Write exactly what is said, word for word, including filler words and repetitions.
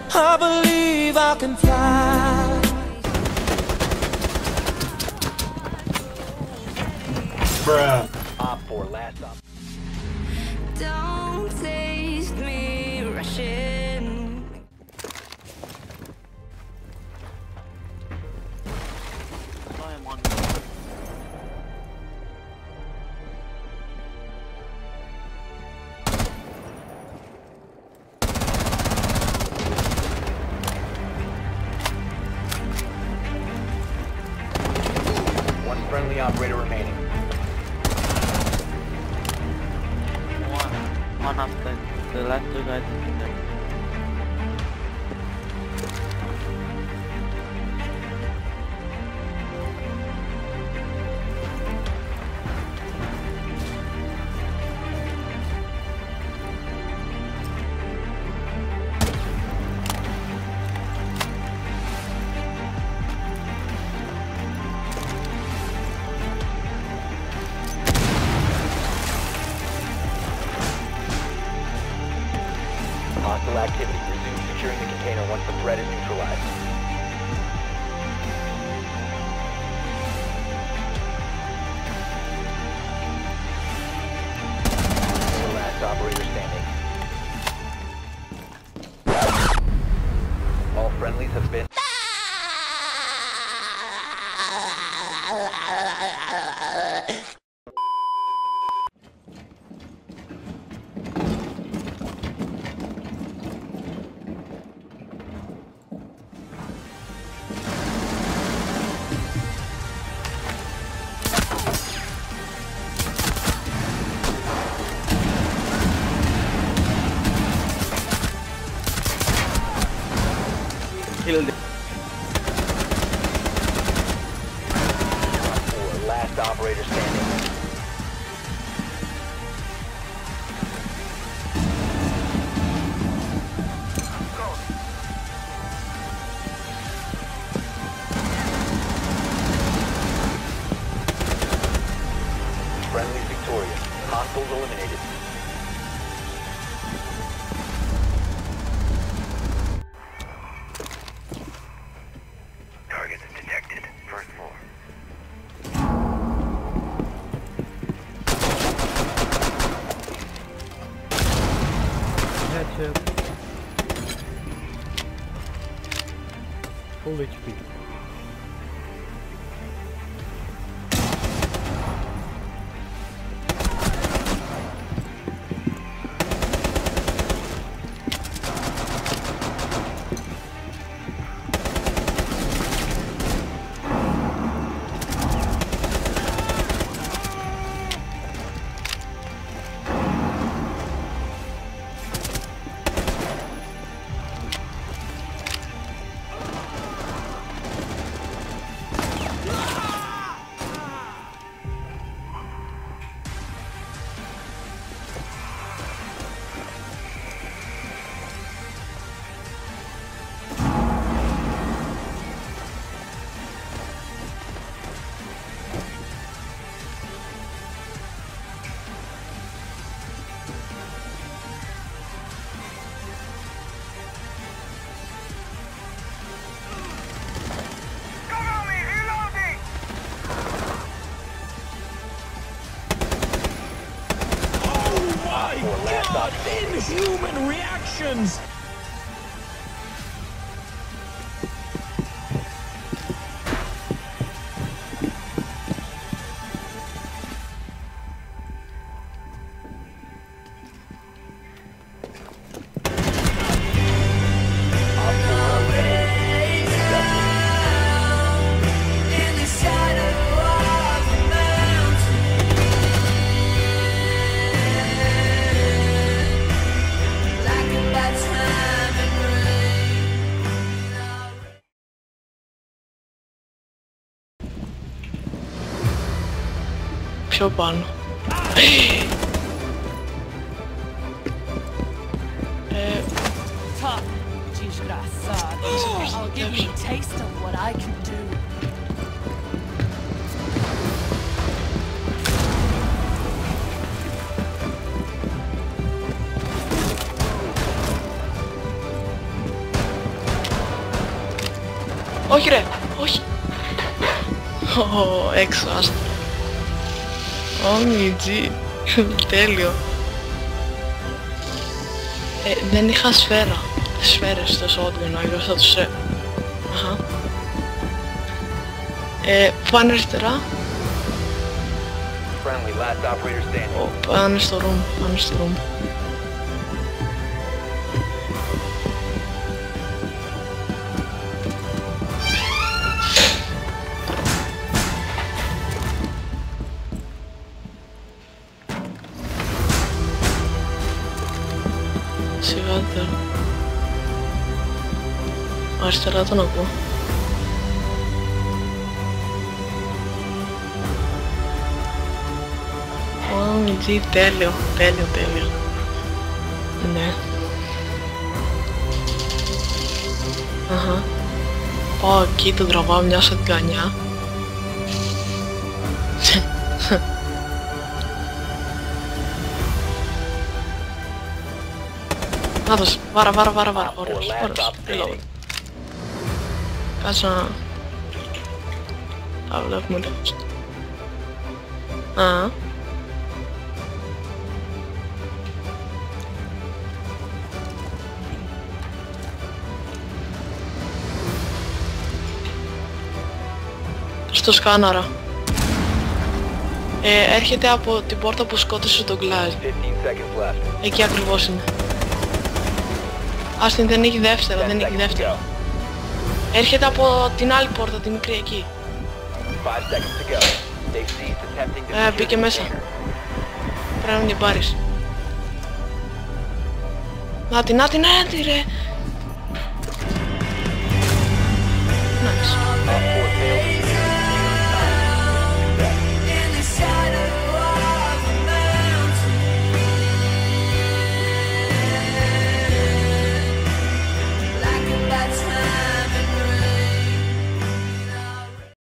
I believe I can fly. Bruh. Op four, last op. Don't taste me rushing. I am on. One friendly operator remaining. One, one after the last two guys in there. Hostile activity. Resume securing the container once the threat is neutralized. The last operator standing. All friendlies have been... Killed it. Four, last operator standing. Friendly victorious. Hostiles eliminated. Targets detected. First floor. Headshot. Full H P. God, inhuman reactions! Chopin. eh, Tough, desgraçado. I'll give you a taste of what I can do. Όχι ρε, όχι. Ω, έξω, άστα. Ω, μιτζί. Τέλειο. Ε, δεν είχα σφαίρα. Σφαίρες στο shotgun, αλλιώς θα τους... ε... Αχα. Ε, πάνε αριστερά. Friendly, last operator standing. Ω, πάνε στο room, πάνε στο room. Σιγά. Αριστερά τον ακούω. Ω, μιτζί, τέλειο, τέλειο, τέλειο. Ναι. Αχα. Πάω εκεί, τον τραβάω μια σατγκανιά. Να δώσ', βάρα, βάρα, βάρα, βάρα, ωραίος, ωραίος, reload. Κάτσε να... Τα βλέπουμε λίγο. Α. Στο σκάναρα. Ε, έρχεται από την πόρτα που σκότωσε τον Glass. fifteen seconds left. Εκεί ακριβώς είναι. Άστιν, δεν έχει δεύτερα, δεν ten έχει seconds to δεύτερα. go. Έρχεται από την άλλη πόρτα, τη μικρή εκεί. Five seconds to go. They've ceased attempting to Ε, secure μπήκε the μέσα. container. Πρέπει να την πάρεις. Να την, να την, να την ρε.